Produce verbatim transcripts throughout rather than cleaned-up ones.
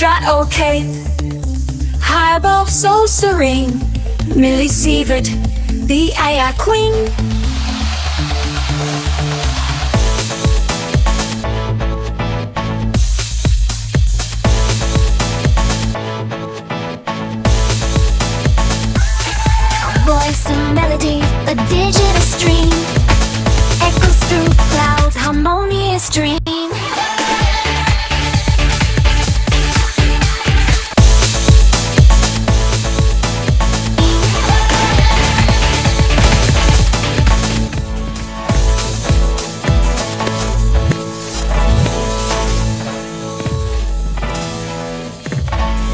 Stratoarcade, high above, so serene. Millie Sievert, the A I queen. Voice and melody, a digital stream, echoes through clouds, harmonious dream.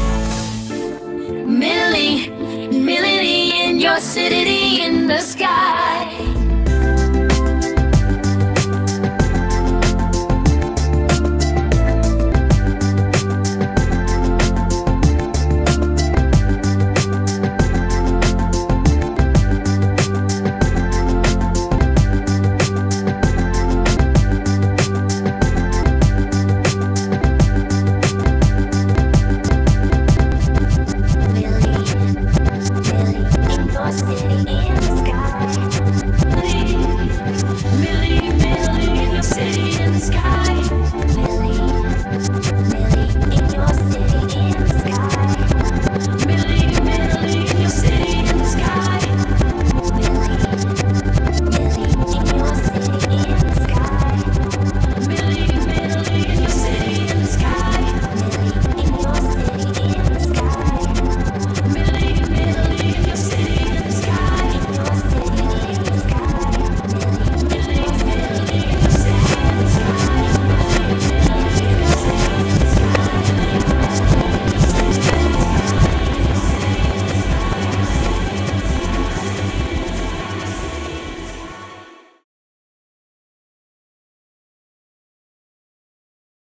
Millie, Millie in your city in the sky.